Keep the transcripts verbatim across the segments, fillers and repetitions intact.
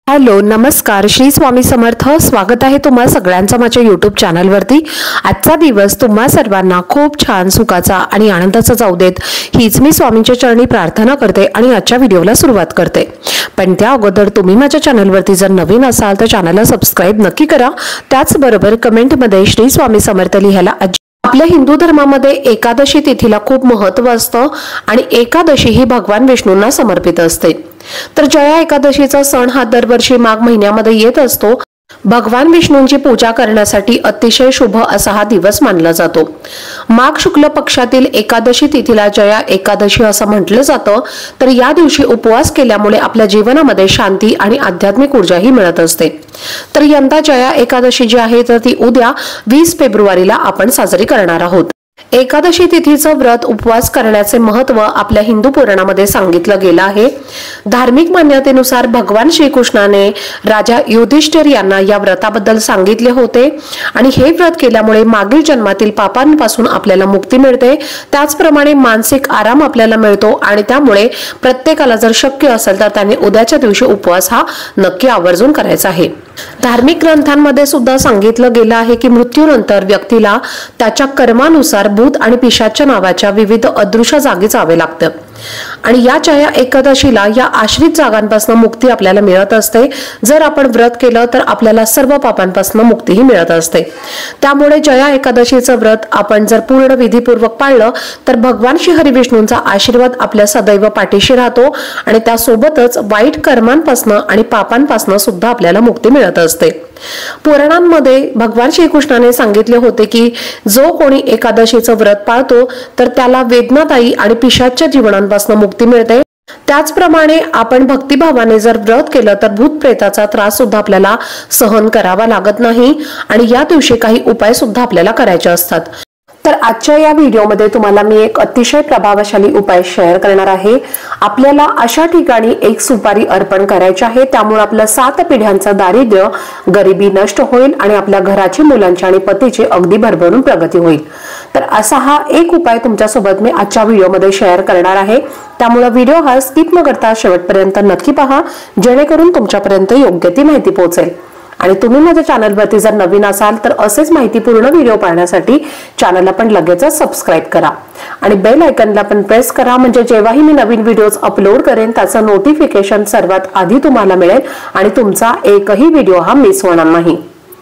Hello नमस्कार, श्री स्वामी समर्थ. स्वागत आहे तुम्हा सगळ्यांचं माझ्या यूट्यूब चॅनलवरती. आजचा दिवस तुम्हा सर्वांना खूप छान सुखाचा आणि आनंदाचा जाऊ देत, हीच मी स्वामींच्या चरणी प्रार्थना करते आणि आजच्या व्हिडिओला सुरुवात करते. पण त्या अगोदर तुम्ही माझ्या चॅनलवरती जर नवीन असाल तर चॅनलला सबस्क्राईब नक्की करा. त्याचबरोबर कमेंटमध्ये श्री स्वामी समर्थ लिहायला. आपल्या हिंदू धर्मामध्ये एकादशी तिथीला खूप महत्त्व असतं आणि एकादशी ही भगवान विष्णूंना समर्पित असते. तर जया एकादशीचा सण हा दरवर्षी माघ महिन्यामध्ये येत असतो. भगवान विष्णूंची पूजा करण्यासाठी अतिशय शुभ असा हा दिवस मानला जातो. माघ शुक्ल पक्षातील एकादशी तिथीला जया एकादशी असं म्हटलं जातं. तर या दिवशी उपवास केल्यामुळे आपल्या जीवनामध्ये शांती आणि आध्यात्मिक ऊर्जाही मिळत असते. तर यंदा जया एकादशी जी आहे तर ती उद्या वीस फेब्रुवारीला आपण साजरी करणार आहोत. एकादशी तिथीचं व्रत उपवास करण्याचे महत्त्व आपल्या हिंदू पुराणामध्ये सांगितलं गेलं आहे. धार्मिक मान्यतेनुसार भगवान श्रीकृष्णाने राजा युधिष्ठिर यांना या व्रताबद्दल सांगितले होते आणि हे व्रत केल्यामुळे मागील जन्मातील पापांपासून आपल्याला मुक्ती मिळते. त्याचप्रमाणे मानसिक आराम आपल्याला मिळतो आणि त्यामुळे प्रत्येकाला जर शक्य असेल तर त्यांनी उद्याच्या दिवशी उपवास हा नक्की आवर्जून करायचा आहे. धार्मिक ग्रंथांमध्ये सुद्धा सांगितलं गेलं आहे की मृत्यूनंतर व्यक्तीला त्याच्या कर्मानुसार भूत आणि पिशाच नावाच्या विविध अदृश्य जागी जावे लागतं आणि या जया एकादशीला या आश्रित जागांपासून मुक्ती आपल्याला मिळत असते. जर आपण व्रत केलं तर आपल्याला सर्व पापांपासून मुक्तीही मिळत असते. त्यामुळे जया एकादशीचं व्रत आपण जर पूर्ण विधीपूर्वक पाळलं तर भगवान श्री हरी विष्णूंचा आशीर्वाद आपल्या सदैव पाठीशी राहतो आणि त्यासोबतच वाईट कर्मांपासून आणि पापांपासून सुद्धा आपल्याला मुक्ती मिळत असते. पुराणांमध्ये भगवान श्रीकृष्णाने सांगितले होते की जो कोणी एकादशीचं व्रत पाळतो तर त्याला वेदनादायी आणि पिशाच्य जीवनांपासून मुक्ती मिळते. त्याचप्रमाणे आपण भक्तिभावाने जर व्रत केलं तर भूत प्रेताचा त्रास सुद्धा आपल्याला सहन करावा लागत नाही आणि या दिवशी काही उपाय सुद्धा आपल्याला करायचे असतात. तर आजच्या या व्हिडिओमध्ये तुम्हाला मी एक अतिशय प्रभावशाली उपाय शेअर करणार आहे. आपल्याला अशा ठिकाणी एक सुपारी अर्पण करायची आहे. त्यामुळे आपलं सात पिढ्यांचं दारिद्र्य गरिबी नष्ट होईल आणि आपल्या घराची, मुलांची आणि पतीची अगदी भरभरून प्रगती होईल. तर असा हा एक उपाय तुमच्यासोबत मी आजच्या व्हिडिओमध्ये शेअर करणार आहे. त्यामुळे व्हिडिओ हा स्किप न करता शेवटपर्यंत नक्की पहा, जेणेकरून तुमच्यापर्यंत योग्य ती माहिती पोहोचेल. आणि तुम्ही माझ्या चॅनलवरती जर नवीन असाल तर असेच माहितीपूर्ण व्हिडिओ पाहण्यासाठी चॅनलला पण लगेचच सबस्क्राईब करा आणि बेल आयकॉनला पण प्रेस करा, म्हणजे जेव्हाही मी नवीन व्हिडिओज अपलोड करेन त्याचं नोटिफिकेशन सर्वात आधी तुम्हाला मिळेल आणि तुमचा एकही व्हिडिओ हा मिस होणार नाही.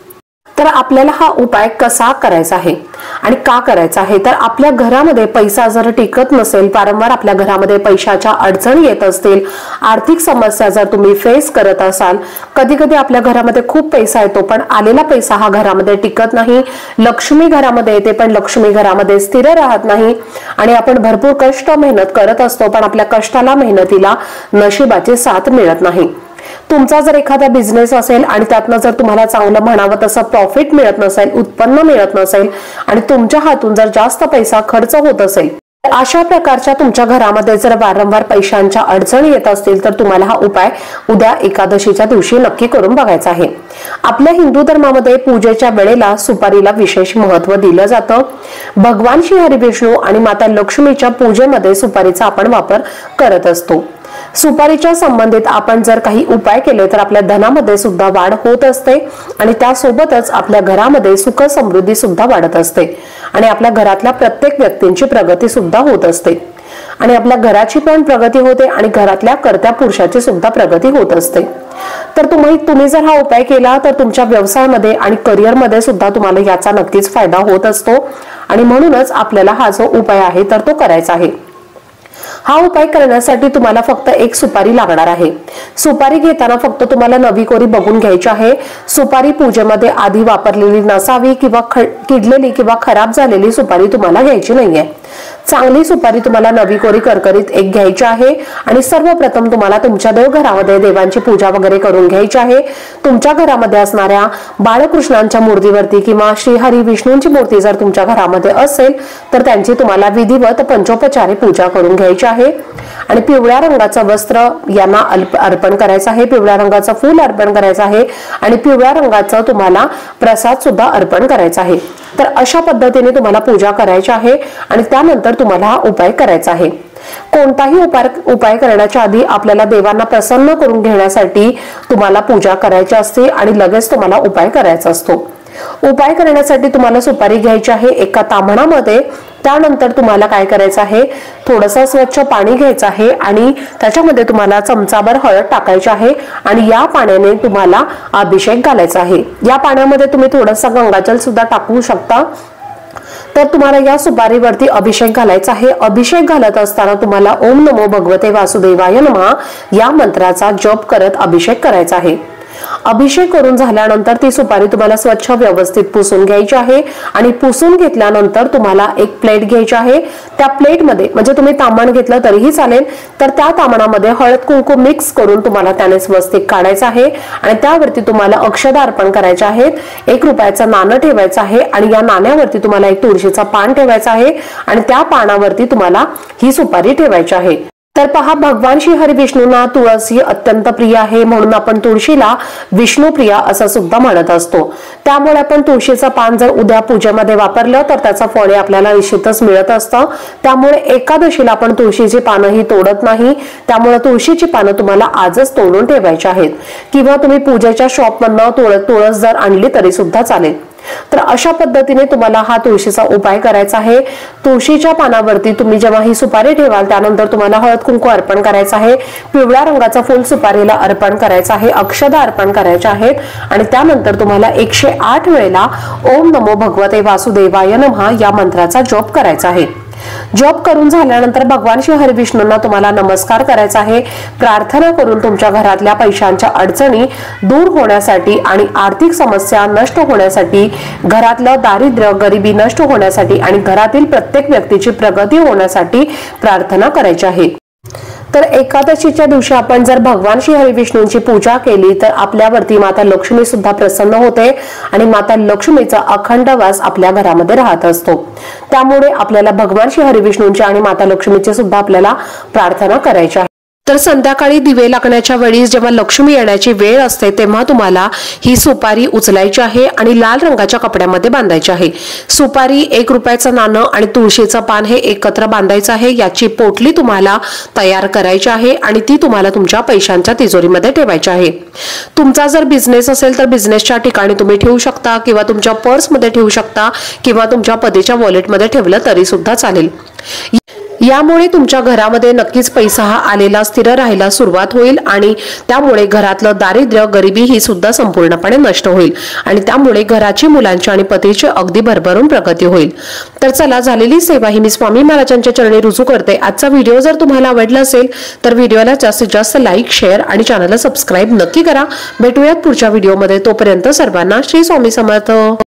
तर आपल्याला हा उपाय कसा करायचा आहे आणि का करायचा आहे, तर आपल्या घरामध्ये पैसा जर टिकत नसेल, वारंवार आपल्या घरामध्ये पैशाच्या अडचणी येत असतील, आर्थिक समस्या जर तुम्ही फेस करत असाल, कधी कधी आपल्या घरामध्ये खूप पैसा येतो पण आलेला पैसा हा घरामध्ये टिकत नाही, लक्ष्मी घरामध्ये येते पण लक्ष्मी घरामध्ये स्थिर राहत नाही आणि आपण भरपूर कष्ट मेहनत करत असतो पण आपल्या कष्टाला, मेहनतीला नशिबाची साथ मिळत नाही. तुमचा जर एखादा बिझनेस असेल आणि त्यातनं जर तुम्हाला चांगलं म्हणावं तसं प्रॉफिट मिळत नसेल, उत्पन्न मिळत नसेल आणि तुमच्या हातून जर जास्त पैसा खर्च होत असेल, तर अशा प्रकारच्या तुमच्या घरामध्ये जर वारंवार पैशांच्या अडचणी येत असतील तर तुम्हाला हा उपाय उद्या एकादशीच्या दिवशी नक्की करून बघायचा आहे. आपल्या हिंदू धर्मामध्ये पूजेच्या वेळेला सुपारीला विशेष महत्त्व दिलं जातं. भगवान श्री हरी विष्णू आणि माता लक्ष्मीच्या पूजेमध्ये सुपारीचा आपण वापर करत असतो. सुपारीच्या संबंधित आपण जर काही उपाय केले तर आपल्या धनामध्ये सुद्धा वाढ होत असते आणि त्यासोबतच आपल्या घरामध्ये सुख समृद्धी सुद्धा वाढत असते आणि आपल्या घरातल्या प्रत्येक व्यक्तींची प्रगती सुद्धा होत असते आणि आपल्या घराची पण प्रगती होते आणि घरातल्या कर्त्या पुरुषाची सुद्धा प्रगती होत असते. तर तुम्ही तुम्ही जर हा उपाय केला तर तुमच्या व्यवसायामध्ये आणि करिअरमध्ये सुद्धा तुम्हाला याचा नक्कीच फायदा होत असतो आणि म्हणूनच आपल्याला हा जो उपाय आहे तर तो करायचा आहे. हा उपाय करण्यासाठी तुम्हाला फक्त एक सुपारी लागणार आहे. सुपारी घेताना फक्त तुम्हाला नवी कोरी बघून घ्यायची आहे. सुपारी पूजेमध्ये आधी वापरलेली नसावी किंवा किडलेली किंवा खराब झालेली सुपारी तुम्हाला घ्यायची नाहीये. चांगली सुपारी तुम्हाला नवी कोरी करकरीत एक घ्यायची आहे आणि सर्वप्रथम तुम्हाला तुमच्या देवघरामध्ये देवांची पूजा वगैरे करून घ्यायची आहे. तुमच्या घरामध्ये असणाऱ्या बाळकृष्णांच्या मूर्तीवरती किंवा श्री हरी विष्णूंची मूर्ती जर तुमच्या घरामध्ये असेल तर त्यांची तुम्हाला विधिवत पंचोपचारी पूजा करून घ्यायची आहे आणि पिवळ्या रंगाचं वस्त्र यांना अर्पण करायचं आहे, पिवळ्या रंगाचं फूल अर्पण करायचं आहे आणि पिवळ्या रंगाचं तुम्हाला प्रसाद सुद्धा अर्पण करायचा आहे. तर अशा पद्धतीने तुम्हाला पूजा करायची आहे आणि त्यानंतर तुम्हाला हा उपाय करायचा आहे. कोणताही उपाय उपाय करण्याच्या आधी आपल्याला देवांना प्रसन्न करून घेण्यासाठी तुम्हाला पूजा करायची असते आणि लगेच तुम्हाला उपाय करायचा असतो। उपाय करण्यासाठी तुम्हाला सुपारी घ्यायची आहे एका ताम्हणामध्ये। त्यानंतर तुम्हाला काय करायचं आहे, थोडंसं स्वच्छ पाणी घ्यायचं आहे आणि त्याच्यामध्ये तुम्हाला चमचाभर हळद टाकायची आहे आणि या पाण्याने तुम्हाला अभिषेक घालायचा आहे। या पाण्यामध्ये तुम्ही थोडंसं गंगाजल सुद्धा टाकू शकता। तर तुम्हाला या सुपारीवरती अभिषेक घालायचा आहे। अभिषेक घालत असताना तुम्हाला ओम नमो भगवते वासुदेवाय नमः या मंत्राचा जप करत अभिषेक करायचा आहे। अभिषेक करून झाल्यानंतर ती सुपारी तुम्हाला स्वच्छ व्यवस्थित पुसून घ्यायची आहे आणि पुसून घेतल्यानंतर तुम्हाला एक प्लेट घ्यायची आहे। त्या प्लेटमध्ये म्हणजे तुम्ही तांबण घेतलं तरीही चालेल, तर त्या तांबणामध्ये हळद कुंकू मिक्स करून तुम्हाला त्याने स्वस्तिक काढायचं आहे आणि त्यावरती तुम्हाला अक्षता अर्पण करायचे आहेत। एक रुपयाचं नाणं ठेवायचं आहे आणि या नाण्यावरती तुम्हाला एक तुळशीचा पान ठेवायचा आहे आणि त्या पानावरती तुम्हाला ही सुपारी ठेवायची आहे। तर पहा, भगवान श्री हरी विष्णूंना तुळस अत्यंत प्रिय आहे, म्हणून आपण तुळशीला विष्णुप्रिया असं सुद्धा म्हणत असतो। त्यामुळे आपण तुळशीचं पान जर उद्या पूजेमध्ये वापरलं तर त्याचं फळ आपल्याला निश्चितच मिळत असतं। त्यामुळे एकादशीला आपण तुळशीची पानं ही तोडत नाही, त्यामुळे तुळशीची पानं तुम्हाला आजच तोडून ठेवायची आहेत किंवा तुम्ही पूजेच्या शॉपमधनं तुळस तुळस जर आणली तरी सुद्धा चालेल। तर अशा पद्धतीने तुम्हाला हा तुळशीचा उपाय करायचा आहे। तुळशीच्या पानावरती तुम्ही जेव्हा ही सुपारी ठेवाल त्यानंतर तुम्हाला हळद कुंकू अर्पण करायचं आहे, पिवळ्या रंगाचा फूल सुपारीला अर्पण करायचं आहे, अक्षता अर्पण करायच्या आहेत आणि त्यानंतर तुम्हाला एकशे आठ वेळेला ओम नमो भगवते वासुदेवाय नमः या मंत्राचा जप करायचा आहे। जप करून झाल्यानंतर भगवान श्री हरी विष्णूंना तुम्हाला नमस्कार करायचा आहे, प्रार्थना करून तुमच्या घरातल्या पैशांच्या अडचणी दूर होण्यासाठी आणि आर्थिक समस्या नष्ट होण्यासाठी, घरातलं दारिद्र्य गरिबी नष्ट होण्यासाठी आणि घरातील प्रत्येक व्यक्तीची प्रगती होण्यासाठी प्रार्थना करायची आहे। तर एकादशीच्या दिवशी आपण जर भगवान श्री हरी विष्णूंची पूजा केली तर आपल्यावरती माता लक्ष्मी सुद्धा प्रसन्न होते आणि माता लक्ष्मीचा अखंड वास आपल्या घरामध्ये राहत असतो। त्यामुळे आपल्याला भगवान श्री हरी विष्णूंची आणि माता लक्ष्मीची सुद्धा आपल्याला प्रार्थना करायची आहे। तर संध्याकाळी दिवे लागण्याच्या वेळी जेव्हा लक्ष्मी येण्याची वेळ असते तेव्हा तुम्हाला ही सुपारी उचलायची आहे आणि लाल रंगाच्या कपड्यामध्ये बांधायची आहे। सुपारी, एक रुपयाचं नाणं आणि तुळशीचं पान हे एकत्र बांधायचं आहे। याची पोटली तुम्हाला तयार करायची आहे आणि ती तुम्हाला तुमच्या पैशांच्या तिजोरीमध्ये ठेवायची आहे। तुमचा जर बिझनेस असेल तर बिझनेसच्या ठिकाणी तुम्ही ठेवू शकता किंवा तुमच्या पर्समध्ये ठेवू शकता किंवा तुमच्या पतीच्या वॉलेटमध्ये ठेवलं तरी सुद्धा चालेल। यामुळे तुमच्या घरामध्ये नक्कीच पैसा हा आलेला स्थिर राहायला सुरुवात होईल आणि त्यामुळे घरातलं दारिद्र्य गरिबी ही सुद्धा संपूर्णपणे नष्ट होईल आणि त्यामुळे घराची, मुलांची आणि पतीची अगदी भरभरून प्रगती होईल। तर चला, झालेली सेवा ही मी स्वामी महाराजांच्या चरणी रुजू करते। आजचा व्हिडिओ जर तुम्हाला आवडला असेल तर व्हिडिओला जास्तीत जास्त लाईक, शेअर आणि चॅनलला सबस्क्राईब नक्की करा। भेटूयात पुढच्या व्हिडिओमध्ये, तोपर्यंत सर्वांना श्री स्वामी समर्थ।